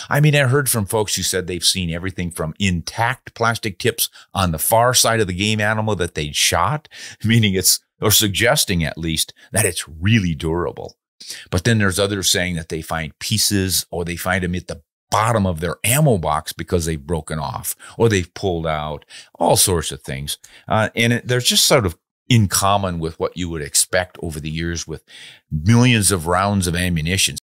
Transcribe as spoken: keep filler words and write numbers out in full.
I mean, I heard from folks who said they've seen everything from intact plastic tips on the far side of the game animal that they'd shot, meaning it's, or suggesting at least, that it's really durable. But then there's others saying that they find pieces, or they find them at the bottom of their ammo box because they've broken off or they've pulled out, all sorts of things. Uh, and it, they're just sort of in common with what you would expect over the years with millions of rounds of ammunition.